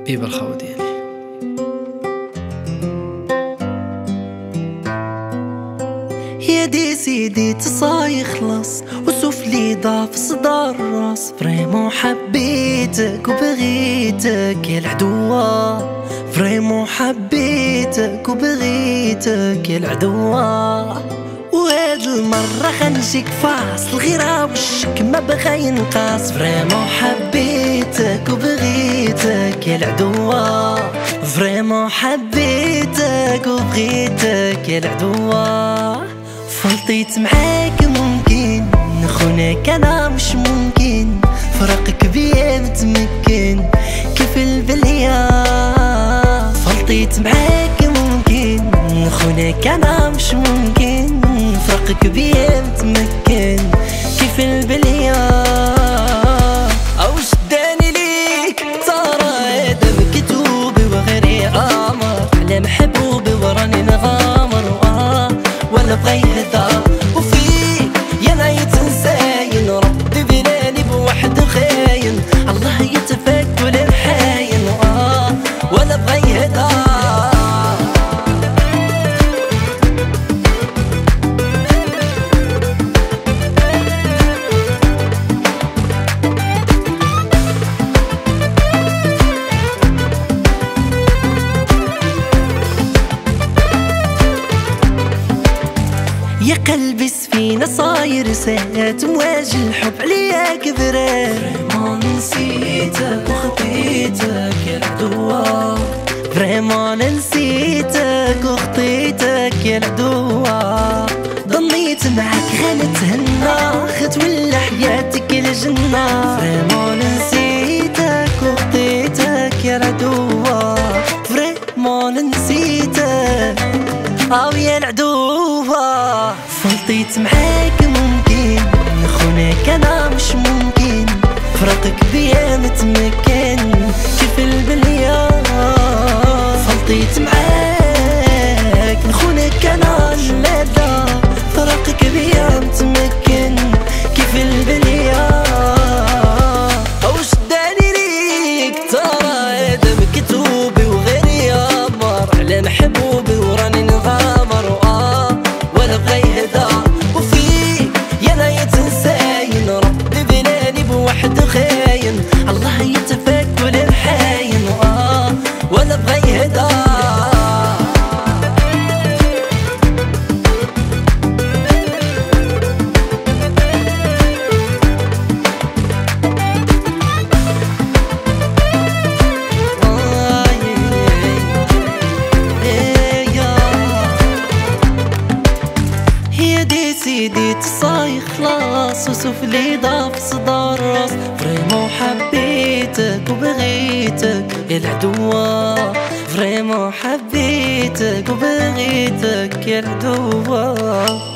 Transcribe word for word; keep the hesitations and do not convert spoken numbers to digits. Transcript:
بيبا الخو ديالي. يا دي سيدي تصاي خلاص وسفلي ضاف صدى الراس، فريمون حبيتك وبغيتك يا العدوة، فريمون حبيتك وبغيتك يا العدوة. وهاد المرة خنجيك فاصل غير وشك ما بغا ينقاص، فريمون حبيتك وبغيتك يا العدوة، فريمون حبيتك وبغيتك يا العدوة. فلطيت معاك ممكن نخونك انا مش ممكن، فراقك بيا متمكن كيف البلية. فلطيت معاك ممكن نخونك انا مش ممكن، فراقك بيا متمكن كيف البلية. او شداني ليك ترى هذا مكتوب وغيري امر على محبوبي وراني نغامر، واه ولا بغا يهدى وفيك يا نايت نساين، ربي بلاني بواحد خاين، الله يتفكر الحاين، واه ولا بغا يهدى. يا قلبي سفينة صاير سات مواج الحب عليا كبرات، فريمون نسيتك وخطيتك يا العدوة، فريمون نسيتك وخطيتك يا العدوة. ضنيت معاك غنتهنى خت ولا حياتك الجنة، فريمون نسيتك وخطيتك يا العدوة، فريمون نسيتك او يا العدوة. فلطيت معاك ممكن نخونك انا مش ممكن، فراقك بيا متمكن كيف البلية. فلطيت معاك نخونك انا لا لا، فراقك بيا متمكن كيف البلية. او شداني ليك ترى هذا مكتوبي وغيري امر على محبوبي وراني نغامر، واه ولا بغا يهدى وفيك يا نايت نساين، ربي بلاني بواحد خاين، الله يتفكر الحاين، واه ولا بغا يهدى. سيدي تصاي خلاص وسفلي ضاف صدى الراس، فريمون حبيتك وبغيتك يا العدوة، فريمون حبيتك وبغيتك يا العدوة.